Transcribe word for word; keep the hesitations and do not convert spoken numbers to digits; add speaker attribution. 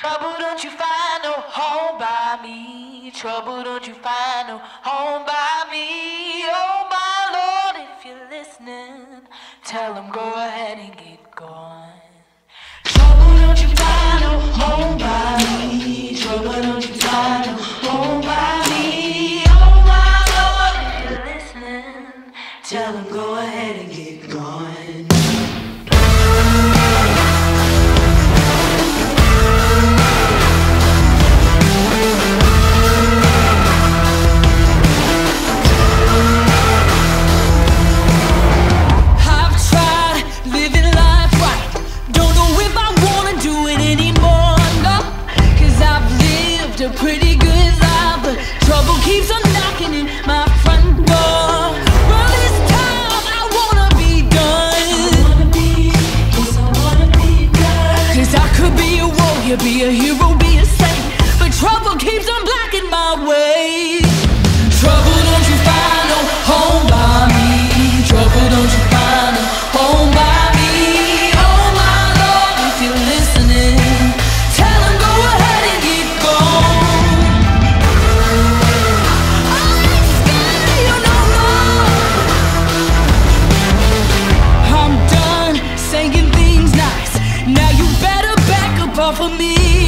Speaker 1: Trouble, don't you find no home by me. Trouble, don't you find no home by me. Oh my Lord, if you're listening, tell him go ahead and get gone. Trouble, don't you find no home by me. Trouble, don't you find no home by me. Oh my Lord, if you're listening, tell him go ahead and get gone.
Speaker 2: A pretty good life, but trouble keeps on knocking in my front door. Well, this time I wanna be done. I wanna be, yes, I wanna be done. Cause I could be a warrior, be a hero, be a saint, but trouble keeps on blocking my way. Trouble, don't you find no home by me. Trouble, don't you find no home by me. Oh my Lord, if you're listening, tell him go ahead and get gone. Off of me.